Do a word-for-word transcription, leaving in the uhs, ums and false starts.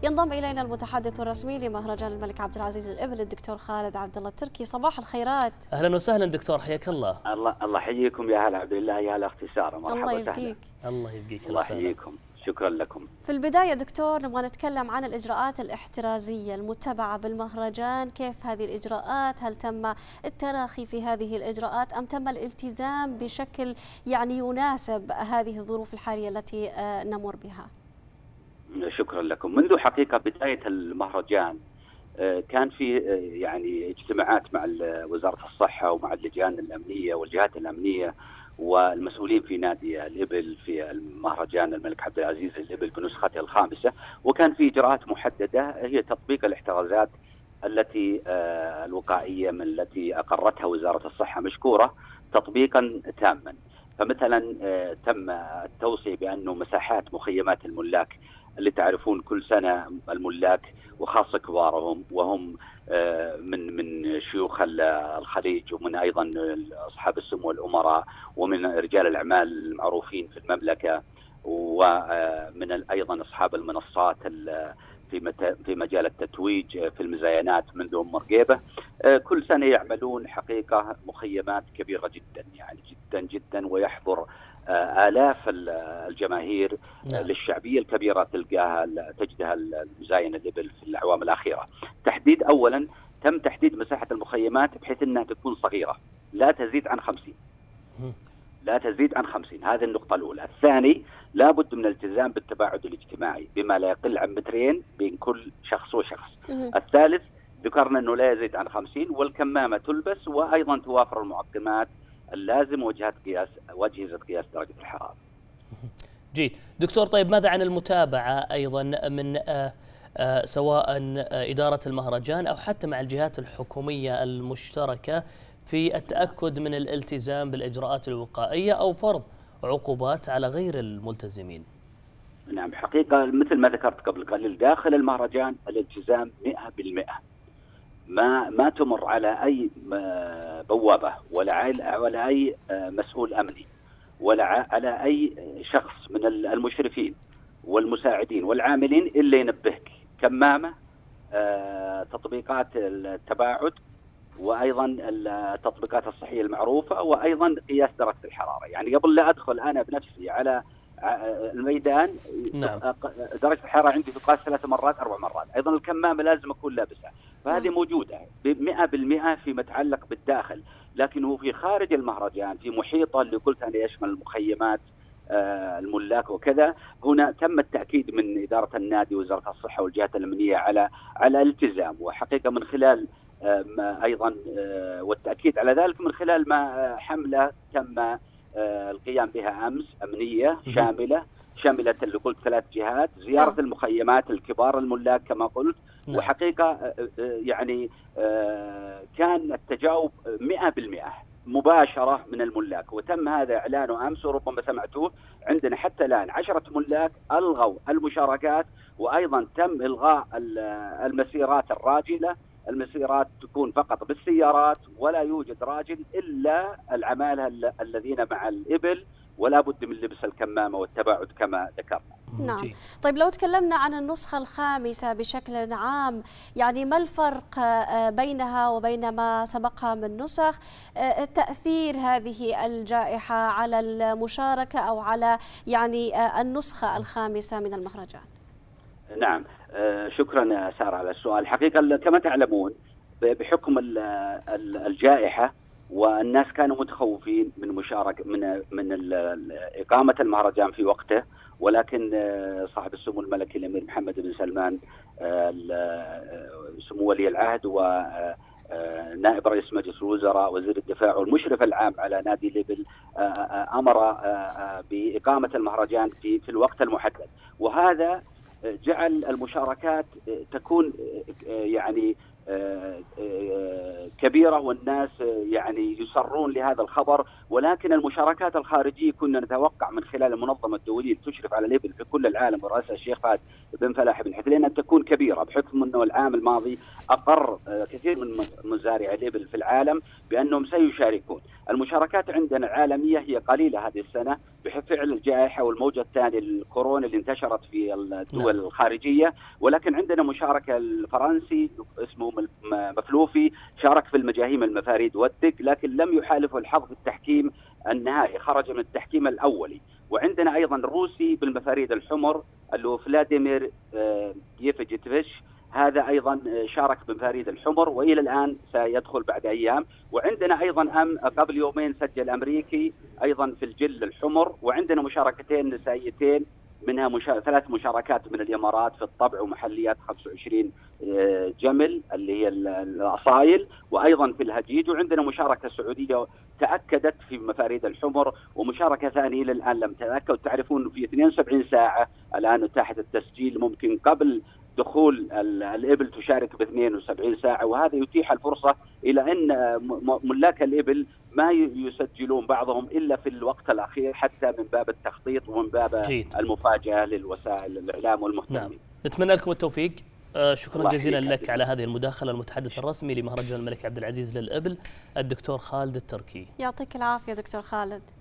ينضم إلينا المتحدث الرسمي لمهرجان الملك عبد العزيز للإبل الدكتور خالد عبد الله التركي. صباح الخيرات. أهلا وسهلا دكتور، حياك الله. الله الله يحييكم يا هلا عبد الله، يا هلا اختي ساره، مرحبا الله وسهلا. يبقيك. الله يبقيك. الله يحييكم، شكرا لكم. في البداية دكتور نبغى نتكلم عن الإجراءات الاحترازية المتبعة بالمهرجان، كيف هذه الإجراءات؟ هل تم التراخي في هذه الإجراءات أم تم الالتزام بشكل يعني يناسب هذه الظروف الحالية التي نمر بها؟ شكرا لكم. منذ حقيقة بداية المهرجان كان في يعني اجتماعات مع وزارة الصحة ومع اللجان الأمنية والجهات الأمنية والمسؤولين في نادي الإبل في المهرجان الملك عبد العزيز للإبل بنسخته الخامسة، وكان في إجراءات محددة هي تطبيق الاحترازات التي الوقائية من التي أقرتها وزارة الصحة مشكورة تطبيقا تاما. فمثلا تم التوصية بأنه مساحات مخيمات الملاك اللي تعرفون كل سنة الملاك وخاصة كبارهم وهم من من شيوخ الخليج ومن أيضا أصحاب السمو والأمراء ومن رجال الأعمال المعروفين في المملكة ومن أيضا أصحاب المنصات في في مجال التتويج في المزاينات منذ أم رقيبة، كل سنة يعملون حقيقة مخيمات كبيرة جدا يعني جدا جدا، ويحضر آلاف الجماهير. نعم. للشعبية الكبيرة تلقاها تجدها المزاين الإبل في الأعوام الأخيرة. تحديد أولا تم تحديد مساحة المخيمات بحيث أنها تكون صغيرة لا تزيد عن خمسين لا تزيد عن خمسين هذه النقطة الأولى. الثاني لابد من الالتزام بالتباعد الاجتماعي بما لا يقل عن مترين بين كل شخص وشخص. الثالث ذكرنا أنه لا يزيد عن خمسين، والكمامة تلبس، وأيضا توافر المعقمات اللازم وجهة قياس وأجهزة قياس درجة الحرارة. جيد دكتور، طيب ماذا عن المتابعة أيضا من آآ آآ سواء إدارة المهرجان أو حتى مع الجهات الحكومية المشتركة في التأكد من الالتزام بالإجراءات الوقائية أو فرض عقوبات على غير الملتزمين؟ نعم، حقيقة مثل ما ذكرت قبل قليل داخل المهرجان الالتزام مئة بالمئة، ما ما تمر على أي بوابة ولا ولا أي مسؤول أمني ولا على أي شخص من المشرفين والمساعدين والعاملين إلا ينبهك كمامة، تطبيقات التباعد، وأيضا التطبيقات الصحية المعروفة، وأيضا قياس درجة الحرارة. يعني قبل لا أدخل أنا بنفسي على الميدان نعم. درجة الحرارة عندي تقاس ثلاث مرات أربع مرات، أيضا الكمامة لازم أكون لابسها، فهذه موجودة مئة بالمئة فيما يتعلق بالداخل. لكنه في خارج المهرجان في محيطه اللي قلت أنا يشمل المخيمات الملاك وكذا، هنا تم التأكيد من إدارة النادي ووزارة الصحة والجهات الأمنية على على الالتزام، وحقيقة من خلال أيضا والتأكيد على ذلك من خلال ما حملة تم القيام بها أمس أمنية شاملة شملت اللي قلت ثلاث جهات، زيارة نعم. المخيمات الكبار الملاك كما قلت، نعم. وحقيقة يعني كان التجاوب مئة بالمئة مباشرة من الملاك، وتم هذا إعلانه أمس وربما سمعتوه. عندنا حتى الآن عشرة ملاك ألغوا المشاركات، وأيضا تم إلغاء المسيرات الراجلة، المسيرات تكون فقط بالسيارات ولا يوجد راجل إلا العمالة الذين مع الإبل، ولا بد من لبس الكمامة والتباعد كما ذكرنا. نعم. طيب لو تكلمنا عن النسخة الخامسة بشكل عام، يعني ما الفرق بينها وبين ما سبقها من نسخ؟ تأثير هذه الجائحة على المشاركة أو على يعني النسخة الخامسة من المهرجان؟ نعم، شكرا سارة على السؤال. حقيقة كما تعلمون بحكم الجائحة والناس كانوا متخوفين من مشاركة من من إقامة المهرجان في وقته، ولكن صاحب السمو الملكي الأمير محمد بن سلمان سمو ولي العهد ونائب رئيس مجلس الوزراء وزير الدفاع والمشرف العام على نادي الإبل أمر بإقامة المهرجان في في الوقت المحدد، وهذا جعل المشاركات تكون يعني كبيرة والناس يعني يسرون لهذا الخبر. ولكن المشاركات الخارجية كنا نتوقع من خلال المنظمة الدولية اللي تشرف على الإبل في كل العالم ورئاسة الشيخ فهد بن فلاح بن حفلين أن تكون كبيرة، بحكم أنه العام الماضي أقر كثير من مزارع الإبل في العالم بأنهم سيشاركون. المشاركات عندنا العالمية هي قليلة هذه السنة بفعل الجائحة والموجة الثانية الكورونا اللي انتشرت في الدول الخارجية، ولكن عندنا مشاركة الفرنسي اسمه مفلوفي شارك في المجاهيم المفاريد والدق، لكن لم يحالفه الحظ في التحكيم النهائي، خرج من التحكيم الأولي. وعندنا أيضا روسي بالمفاريد الحمر اللي هو فلاديمير ييفجيتفيش، هذا أيضا شارك بمفاريد الحمر وإلى الآن سيدخل بعد أيام. وعندنا أيضا أم قبل يومين سجل أمريكي أيضا في الجل الحمر. وعندنا مشاركتين نسائيتين، منها مشا... ثلاث مشاركات من الإمارات في الطبع ومحليات خمسة وعشرين جمل اللي هي الأصايل، وأيضا في الهجيج. وعندنا مشاركة سعودية تأكدت في مفاريد الحمر، ومشاركة ثانية إلى الآن لم تتأكد. تعرفون في اثنين وسبعين ساعة الآن أتاحت التسجيل، ممكن قبل دخول الإبل تشارك ب اثنين وسبعين ساعة، وهذا يتيح الفرصة إلى أن ملاك الإبل ما يسجلون بعضهم إلا في الوقت الأخير، حتى من باب التخطيط ومن باب جيد. المفاجأة للوسائل الإعلام والمهتمين. نعم. نتمنى لكم التوفيق. آه شكرا جزيلا لك على هذه المداخلة. المتحدث الرسمي لمهرجان الملك عبد العزيز للإبل الدكتور خالد التركي. يعطيك العافية دكتور خالد.